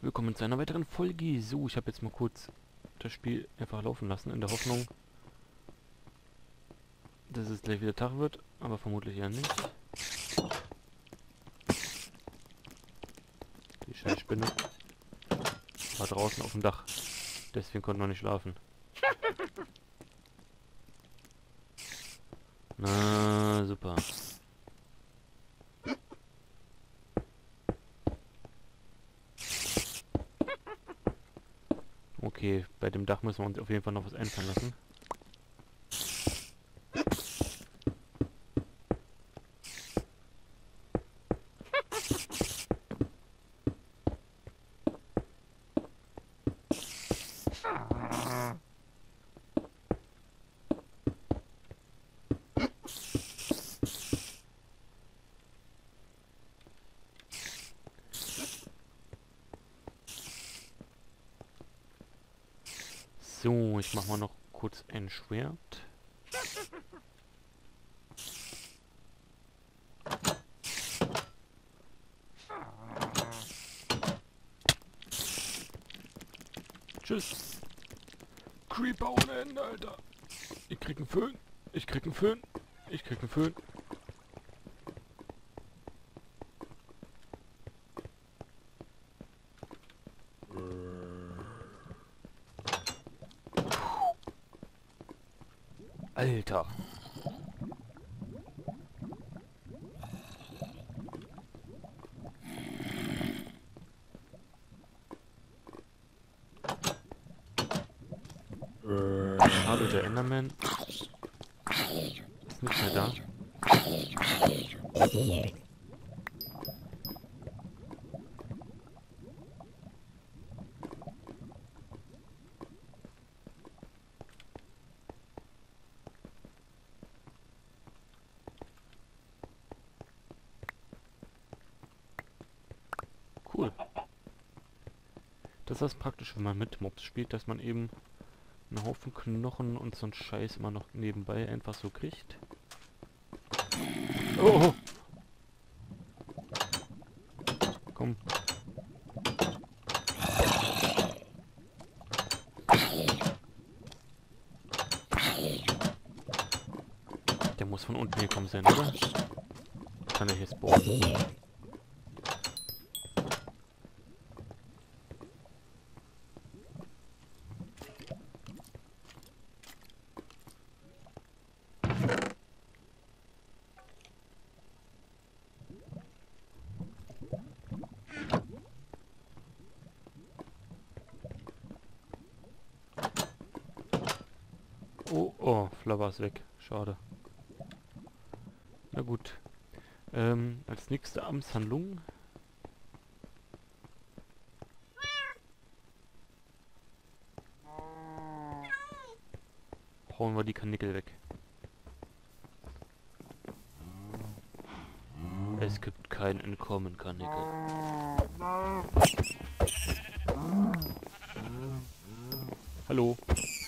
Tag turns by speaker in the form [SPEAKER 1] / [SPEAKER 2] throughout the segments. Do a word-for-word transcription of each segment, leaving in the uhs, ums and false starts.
[SPEAKER 1] willkommen zu einer weiteren Folge. So, ich habe jetzt mal kurz das Spiel einfach laufen lassen, in der Hoffnung, dass es gleich wieder Tag wird, aber vermutlich eher nicht. Die Scheißspinne war draußen auf dem Dach, deswegen konnte man nicht schlafen. Na, super. Okay, bei dem Dach müssen wir uns auf jeden Fall noch was einfallen lassen. So, ich mach mal noch kurz ein Schwert. Tschüss. Creeper ohne Ende, Alter. Ich krieg einen Föhn. Ich krieg einen Föhn. Ich krieg einen Föhn. Alter. Schade, der Enderman ist nicht mehr da. Cool. Das ist das Praktische, wenn man mit Mobs spielt, dass man eben einen Haufen Knochen und so einen Scheiß immer noch nebenbei einfach so kriegt. Oh! Komm. Der muss von unten gekommen sein, oder? Kann er hier spawnen? Oh, oh, Flower ist weg. Schade. Na gut. Ähm, als nächste Amtshandlung hauen wir die Karnickel weg. Es gibt kein Entkommen, Karnickel. Hallo.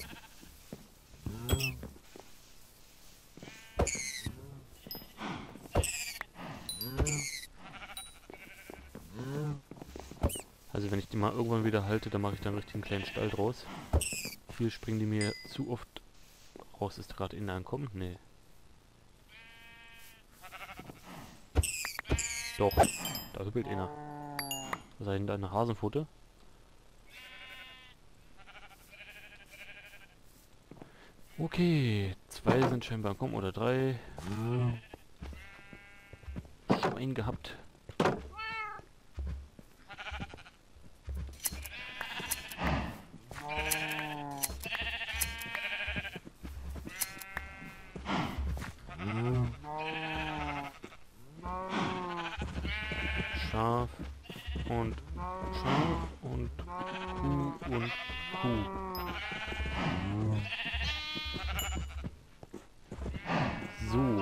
[SPEAKER 1] Also wenn ich die mal irgendwann wieder halte, dann mache ich da einen richtigen kleinen Stall draus. Hier springen die mir zu oft raus. Ist gerade innen ankommen? Nee. Doch, da hüppelt einer. Was ist denn da, eine Hasenpfote? Okay, zwei sind scheinbar ankommen oder drei. Schwein gehabt. Schaf und Schaf und Kuh und Kuh. So.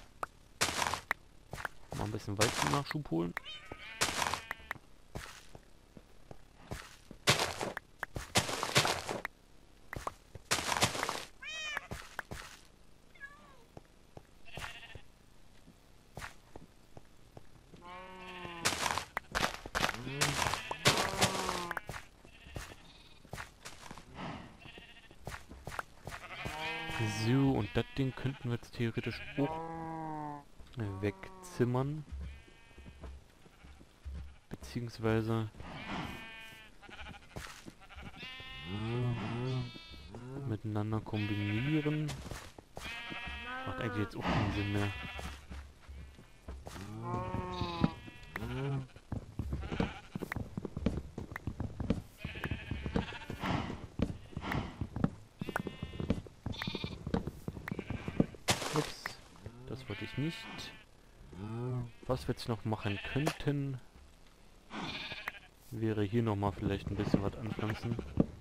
[SPEAKER 1] Mal ein bisschen Weizen Nachschub holen. So, und das Ding könnten wir jetzt theoretisch auch wegzimmern. Beziehungsweise miteinander kombinieren. Macht eigentlich jetzt auch keinen Sinn mehr. Ups, das wollte ich nicht. Was wir jetzt noch machen könnten, wäre hier nochmal vielleicht ein bisschen was anpflanzen.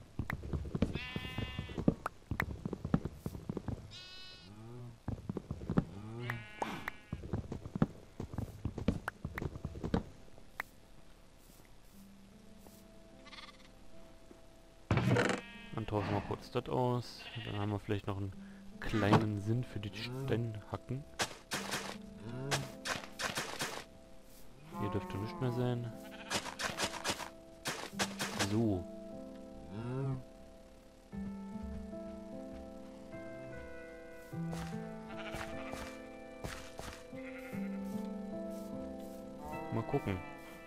[SPEAKER 1] Dann tauschen wir kurz das aus. Dann haben wir vielleicht noch einen kleinen Sinn für die Steinhacken. Hier dürfte nichts mehr sein. So. Mal gucken.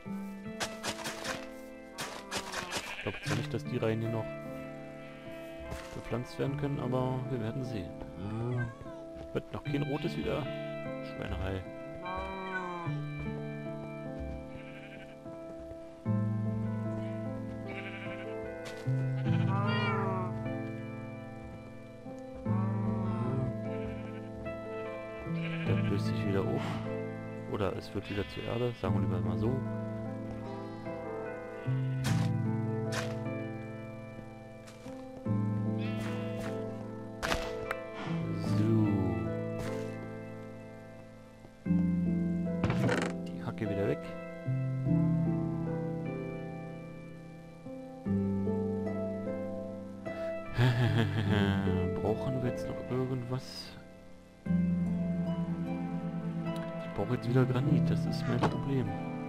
[SPEAKER 1] Ich glaube zwar nicht, dass die Reihen hier noch bepflanzt werden können, aber wir werden sehen. Wird noch kein rotes wieder. Schweinerei. Der löst sich wieder auf. Oder es wird wieder zur Erde, sagen wir lieber mal so. Wieder weg. Brauchen wir jetzt noch irgendwas? Ich brauche jetzt wieder Granit, das ist mein Problem.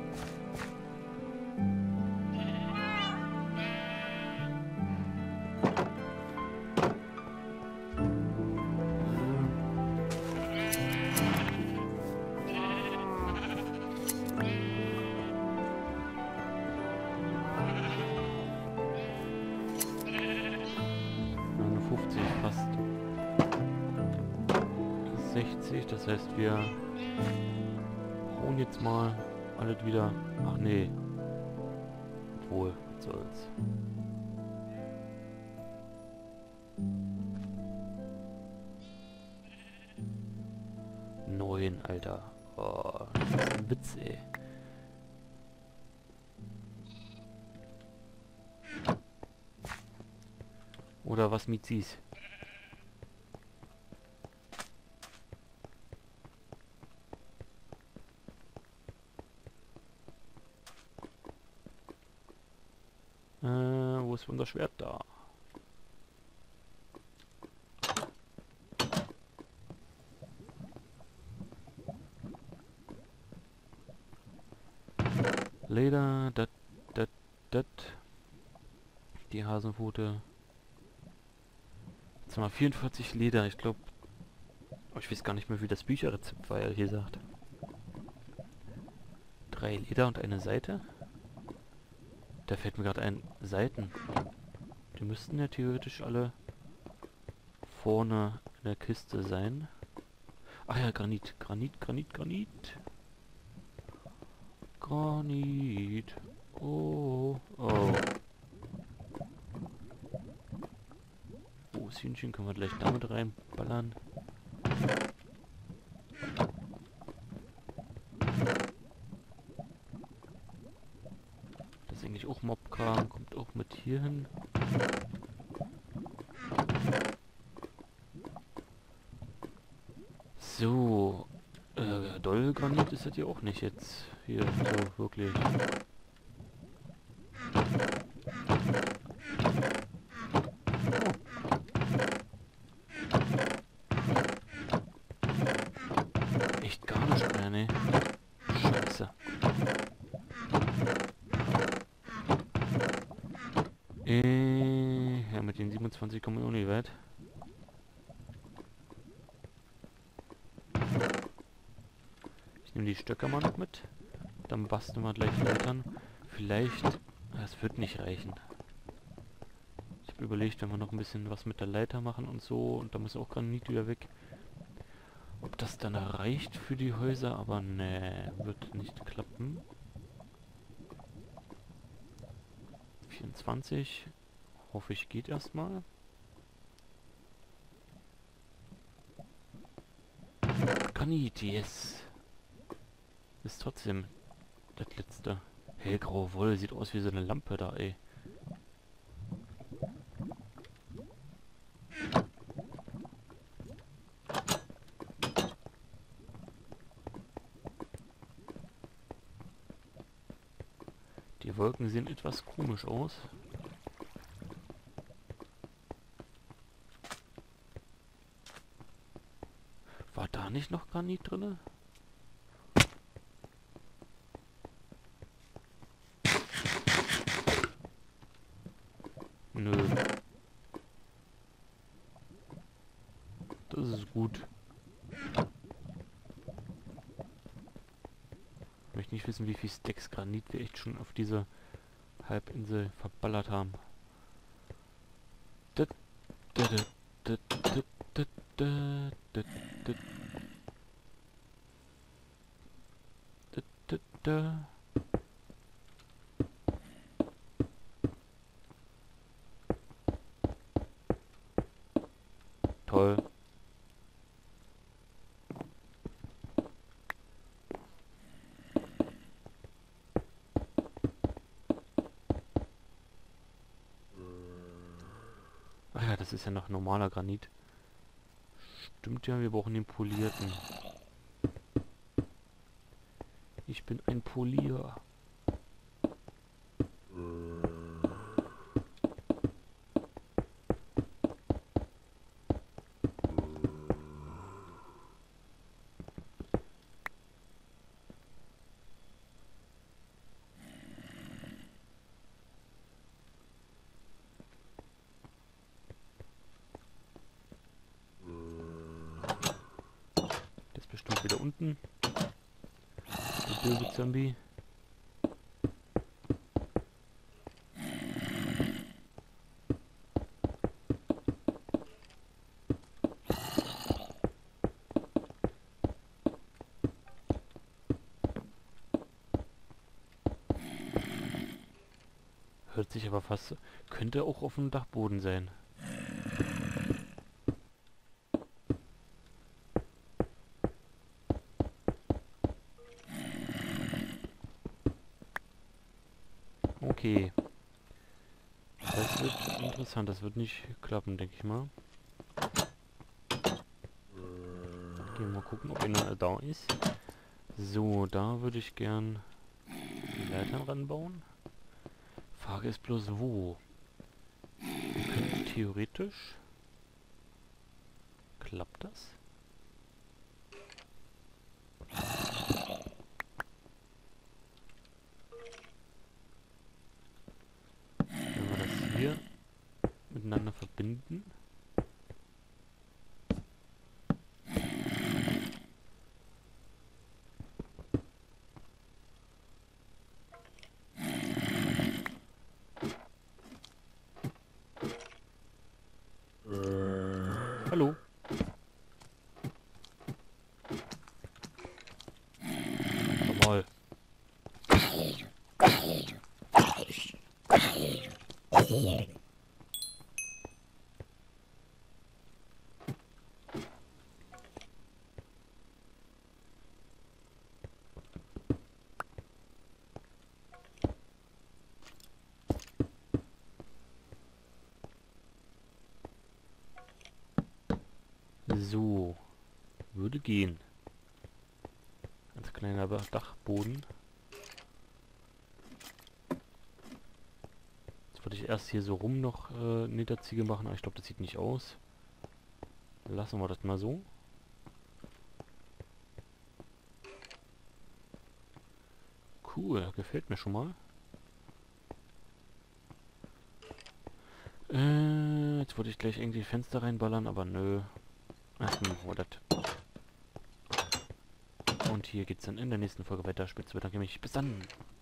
[SPEAKER 1] Fast sechzig, das heißt wir hauen jetzt mal alles wieder. Ach nee, obwohl, was soll's. Neun, Alter. Oh, das ist ein Witz, ey. Oder was mit siehst? Äh, wo ist unser Schwert da? Leder, dat, dat, dat. Die Hasenpfote. Jetzt haben wir vierundvierzig Leder, ich glaube... Oh, ich weiß gar nicht mehr, wie das Bücherrezept war, ehrlich gesagt. Drei Leder und eine Seite? Da fällt mir gerade ein, Seiten. Die müssten ja theoretisch alle vorne in der Kiste sein. Ach ja, Granit, Granit, Granit, Granit. Granit. Oh, oh. Oh, das Hühnchen können wir gleich damit reinballern. Das ist eigentlich auch Mobkram, kommt auch mit hier hin. So, äh, Dollgranit ist das ja auch nicht jetzt hier so wirklich. Echt gar nicht mehr, ne? Scheiße. Äh, ja, mit den siebenundzwanzig kommen wir auch nicht weit. Ich nehme die Stöcke mal noch mit. Dann basteln wir gleich Leitern. Vielleicht... Das wird nicht reichen. Ich habe überlegt, wenn wir noch ein bisschen was mit der Leiter machen und so. Und da muss auch Granit wieder weg. Ob das dann reicht für die Häuser, aber ne, wird nicht klappen. vierundzwanzig. Hoffe ich, geht erstmal. Granit, yes. Ist trotzdem das letzte. Hellgraue Wolle, sieht aus wie so eine Lampe da, ey. Die Wolken sehen etwas komisch aus. War da nicht noch Granit drinne? Nö. Das ist gut. Ich möchte nicht wissen, wie viel Stacks Granit wir echt schon auf diese Halbinsel verballert haben. Da, da, da, da, da, da, da, da, da, da, da, da. Toll. Ach ja, das ist ja noch normaler Granit. Stimmt ja, wir brauchen den polierten. Ich bin ein Polier. Der ist bestimmt wieder unten. Der böse Zombie. Hört sich aber fast... Könnte auch auf dem Dachboden sein. Okay. Das wird interessant. Das wird nicht klappen, denke ich mal. Gehen wir mal gucken, ob einer da ist. So, da würde ich gern die Leitern ranbauen. Frage ist bloß, wo? Wir könnten theoretisch... Klappt das? Wenn wir das hier miteinander verbinden. Hallo. Jawohl. So. Würde gehen. Ganz kleiner Dachboden. Jetzt wollte ich erst hier so rum noch äh, Niederziege machen, aber ich glaube, das sieht nicht aus. Lassen wir das mal so. Cool, gefällt mir schon mal. Äh, jetzt wollte ich gleich irgendwie Fenster reinballern, aber nö. Erstmal machen wir das. Und hier geht's dann in der nächsten Folge weiter. Spitze bedanke mich. Bis dann.